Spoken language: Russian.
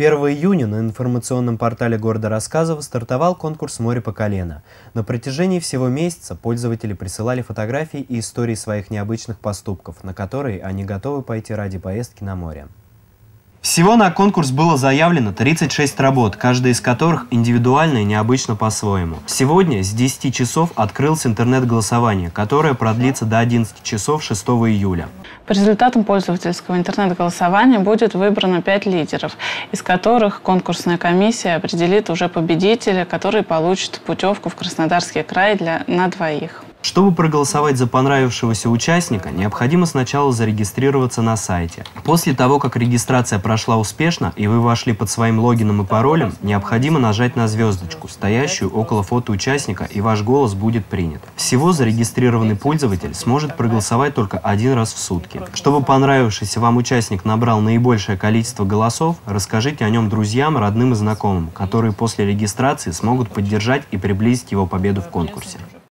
1 июня на информационном портале города Рассказово стартовал конкурс «Море по колено». На протяжении всего месяца пользователи присылали фотографии и истории своих необычных поступков, на которые они готовы пойти ради поездки на море. Всего на конкурс было заявлено 36 работ, каждая из которых индивидуальна и необычно по-своему. Сегодня с 10 часов открылось интернет-голосование, которое продлится до 11 часов 6 июля. По результатам пользовательского интернет-голосования будет выбрано 5 лидеров, из которых конкурсная комиссия определит уже победителя, который получит путевку в Краснодарский край на двоих. Чтобы проголосовать за понравившегося участника, необходимо сначала зарегистрироваться на сайте. После того, как регистрация прошла успешно и вы вошли под своим логином и паролем, необходимо нажать на звездочку, стоящую около фото участника, и ваш голос будет принят. Всего зарегистрированный пользователь сможет проголосовать только один раз в сутки. Чтобы понравившийся вам участник набрал наибольшее количество голосов, расскажите о нем друзьям, родным и знакомым, которые после регистрации смогут поддержать и приблизить его победу в конкурсе.